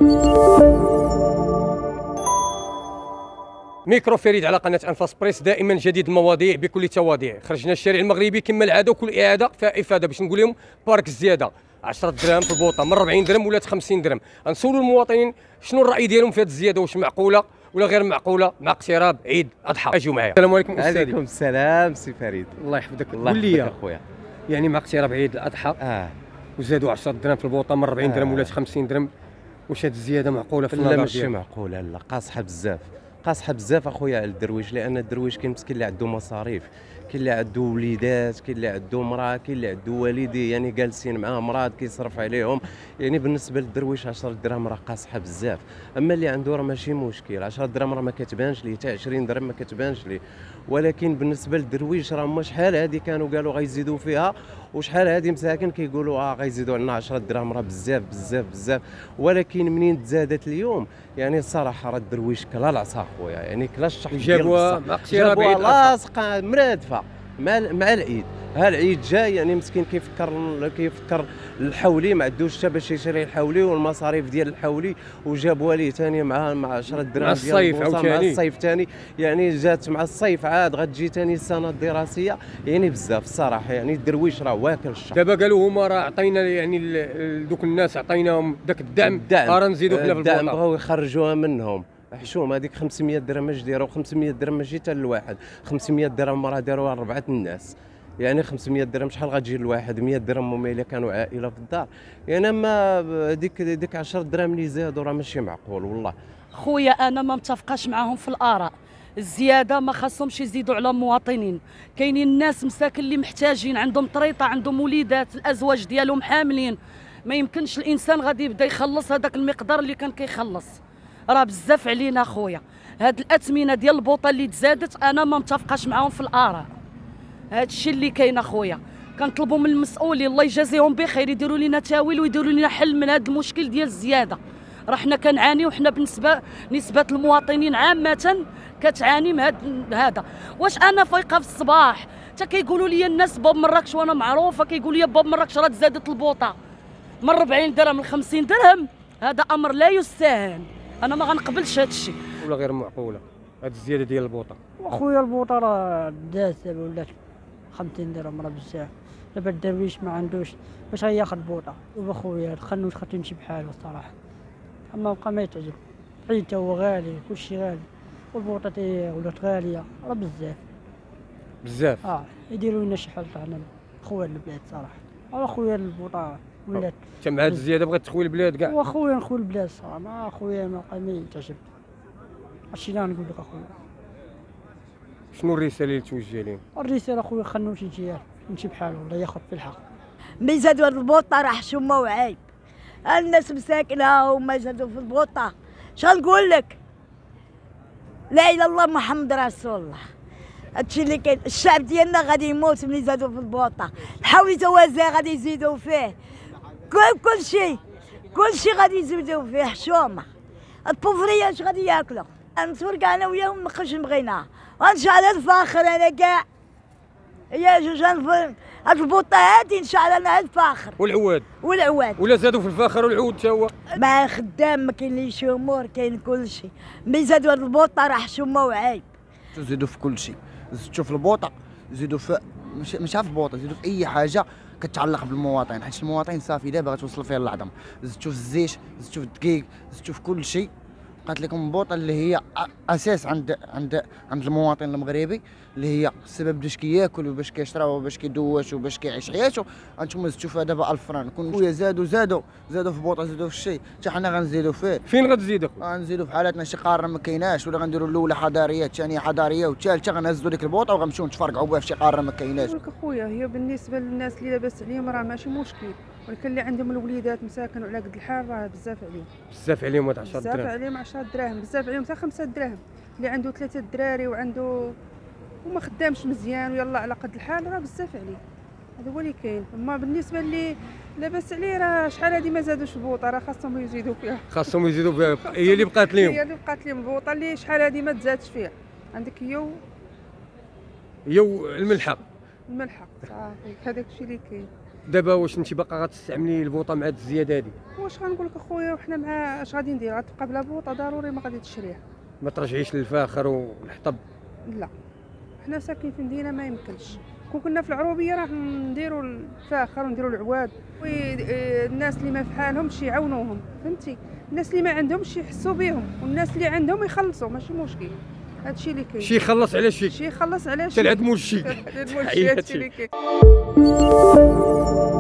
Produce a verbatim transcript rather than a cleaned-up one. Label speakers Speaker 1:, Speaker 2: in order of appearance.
Speaker 1: ميكرو فريد على قناه انفاس بريس، دائما جديد المواضيع بكل تواضيع. خرجنا الشارع المغربي كما العاده، وكل اعاده فيها افاده باش نقول لهم بارك الزياده عشرة دراهم في البوطه من أربعين درهم ولات خمسين درهم. غنسولوا المواطنين شنو الراي ديالهم في هذه الزياده، واش معقوله ولا غير معقوله مع اقتراب عيد الاضحى. اجيو معايا. السلام عليكم استاذي.
Speaker 2: عليكم السلام سي فريد.
Speaker 1: الله يحفظك.
Speaker 2: الله
Speaker 1: قول لي
Speaker 2: يحفظك اخويا،
Speaker 1: يعني مع اقتراب عيد الاضحى
Speaker 2: اه
Speaker 1: وزادوا عشرة دراهم في البوطه من أربعين
Speaker 2: آه.
Speaker 1: درهم ولات خمسين درهم، واش هذه الزياده معقوله في
Speaker 2: لا
Speaker 1: النظر
Speaker 2: ماشي
Speaker 1: ديالك؟
Speaker 2: معقوله، لا قاصحه بزاف، قاصحه بزاف اخويا على الدرويش، لان الدرويش كاين مسكين اللي عنده مصاريف، كاين اللي عنده وليدات، كاين اللي عنده مراه، كاين اللي عنده والديه يعني جالسين معاه مراد كيصرف عليهم. يعني بالنسبه للدرويش عشرة دراهم راه قاصحه بزاف. اما اللي عنده راه ماشي مشكل، عشرة دراهم راه ما كتبانش ليه، حتى عشرين درهم ما كتبانش ليه. ولكن بالنسبه للدرويش راه هما شحال هادي كانوا قالوا غيزيدوا فيها، وشحال هادي مساكن كيقولوا اه غيزيدوا لنا عشرة دراهم، راه بزاف بزاف بزاف. ولكن منين تزادت اليوم يعني الصراحه راه الدرويش كلا العصا خويا، يعني كلا الشحط
Speaker 1: جابوها مع اقتراب عيد
Speaker 2: لاصقه مرادفه مع مع العيد. ها العيد جاي يعني مسكين كيفكر كيفكر الحولي، ما عندوش حتى باش يشري الحولي والمصاريف ديال الحولي، وجابوها ليه ثاني مع مع عشرة دراهم
Speaker 1: مع الصيف
Speaker 2: ديال مع
Speaker 1: عاوتاني.
Speaker 2: الصيف ثاني، يعني جات مع الصيف عاد غتجي ثاني السنه الدراسيه. يعني بزاف الصراحه، يعني الدرويش راه واكل الشهر.
Speaker 1: دابا قالوا هما راه عطينا يعني ل- دوك الناس عطيناهم داك الدعم،
Speaker 2: الدعم
Speaker 1: راه نزيدوا حنا في
Speaker 2: الدعم
Speaker 1: البوطه.
Speaker 2: بغاو يخرجوها منهم. حشوم هذيك خمسمية درهم اش دايروا؟ خمسمية درهم ماشي حتى لواحد، خمسمية درهم راه داروها لربعه الناس. يعني خمسمية درهم شحال غتجي لواحد؟ مية درهم هما الا كانوا عائله في الدار. يعني اما ديك ديك عشرة دراهم اللي زادوا راه ماشي معقول والله.
Speaker 3: خويا انا ما متفقاش معاهم في الاراء. الزياده ما خاصهمش يزيدوا على المواطنين. كاينين الناس مساكن اللي محتاجين، عندهم طريطه، عندهم وليدات، الازواج ديالهم حاملين. ما يمكنش الانسان غادي يبدا يخلص هذاك المقدار اللي كان كيخلص. راه بزاف علينا خويا. هاد الاثمنه ديال البوطه اللي تزادت انا ما متفقاش معاهم في الاراء. هاد الشيء اللي كاين اخويا، كنطلبوا من المسؤولين الله يجازيهم بخير يديروا لنا تاويل ويديروا لنا حل من هذا المشكل ديال الزياده. راه حنا كنعانيو، وحنا بالنسبه نسبه المواطنين عامه كتعاني من هذا. واش انا فايقه في الصباح حتى كيقولوا لي الناس باب مراكش، وانا معروفه كيقولوا لي باب مراكش راه تزادت البوطه من أربعين درهم ل خمسين درهم. هذا امر لا يستهان، انا ما غنقبلش هذا الشيء.
Speaker 1: ولا غير معقوله هذه الزياده ديال البوطه؟
Speaker 4: وخويا البوطه راه داز دابا ولات خمسين درهم، راه بزاف. دابا الدرويش ما عندوش باش غياخد بوطه. وبخويا الخنوش خاصو يمشي بحاله الصراحه، اما بقى ما يتعجب. العيد تا هو غالي، كلشي غالي، والبوطه تي ولات غاليه راه بزاف
Speaker 1: بزاف.
Speaker 4: اه يديروا لنا شي حل حنا خويا البلاد صراحه. اه خويا البوطه ولات
Speaker 1: انت مع هذه الزياده بغيت تخوي البلاد كاع؟
Speaker 4: وخويا نخوي البلاد صراحه. ما خويا ما بقى ما يتعجب. هادشي اللي غنقول لك اخويا.
Speaker 1: شنو الرساله اللي توجه لهم؟
Speaker 4: الرساله اخويا خنوش يجي يمشي بحاله ولا ياخذ في الحق.
Speaker 5: ملي زادوا هاد البوطه راه حشومه وعيب. الناس مساكنه وما زادوا في البوطه، شغنقول لك؟ لا اله الا الله محمد رسول الله. هادشي اللي كاين. الشعب ديالنا غادي يموت ملي زادوا في البوطه. الحاوي توازي غادي يزيدوا فيه، كل كل شيء كل شيء غادي يزيدوا فيه. حشومه البوفريه اش غادي ياكلوا؟ نتفرق انا وياهم نقش بغيناها غنشعل الفاخر انا كاع. يا جوج هاد البوطه هادي نشعل انا الفاخر
Speaker 1: والعواد
Speaker 5: والعواد.
Speaker 1: ولا زادوا في الفاخر والعود تا هو؟
Speaker 5: ما خدام ما كاينليش امور، كاين كل شيء. ملي زادوا هاد البوطه راه حشومه وعيب.
Speaker 6: زيدوا في كل شيء، زيدوا في البوطه، زيدوا في مش مش في البوطه، زيدوا في اي حاجه كتعلق بالمواطن، حيت المواطن صافي دابا غتوصل فيه العظم. زدتوا في الزيت، زدتوا في الدقيق، زدتوا في كل شيء. قالت لكم البوطه اللي هي اساس عند عند عند المواطن المغربي، اللي هي السبب باش كياكل وباش كيشرب وباش كيدوش وباش كيعيش حياته. انتم زدتوا فيها دابا ألف فران. كون خويا زادوا زادوا زادوا في البوطه، زادوا في الشيء، حتى حنا غنزيدوا فيه.
Speaker 1: فين غتزيد اخويا؟
Speaker 6: غنزيدوا في حالاتنا شي قاره ما كايناش، ولا غنديروا الاولى حضاريه، الثانيه حضاريه، والثالثه غنهزوا ديك البوطه وغنمشيو نتفرقعوا بها في شي قاره ما كايناش.
Speaker 7: نقول لك اخويا، هي بالنسبه للناس اللي لاباس عليهم راه ماشي مشكل، ولكن اللي عندهم الوليدات مساكن وعلى قد الحال راه بزاف عليهم.
Speaker 1: بزاف عليهم هاد عشرة
Speaker 7: بزاف
Speaker 1: دراهم.
Speaker 7: عليهم عشرة دراهم، بزاف عليهم حتى خمسة دراهم. اللي عنده ثلاثه دراري وعنده وما خدامش مزيان ويلا على قد الحال راه بزاف عليه. هذا هو اللي كاين. اما بالنسبه اللي لاباس عليه راه شحال هذه ما زادوش البوطه، راه خاصهم يزيدوا فيها.
Speaker 1: خاصهم يزيدوا فيها، هي اللي بقات لهم.
Speaker 7: هي اللي بقات لهم البوطه اللي شحال هذه ما تزادش فيها. عندك هي و...
Speaker 1: هي الملحق.
Speaker 7: الملحق صافي، هذاك الشيء اللي كاين.
Speaker 1: دابا واش انت باقا غتستعملي البوطه مع هاد الزياده هادي؟
Speaker 7: واش غنقول لك اخويا وحنا مع اش غادي ندير؟ غتبقى بلا بوطه ضروري ما غادي تشريها.
Speaker 1: ما ترجعيش للفاخر والحطب؟
Speaker 7: لا حنا ساكنين في مدينه ما يمكنش. كون كنا في العروبيه راه نديروا الفاخر ونديروا العواد، والناس اللي ما في حالهمش يعاونوهم، فهمتي؟ الناس اللي ما عندهمش يحسوا بهم، والناس اللي عندهم يخلصوا، ماشي مشكل. هادشي اللي كاين.
Speaker 1: شي يخلص على شي،
Speaker 7: شي يخلص على شي.
Speaker 1: حتى العد مول الشيك.
Speaker 7: هادشي اللي كاين.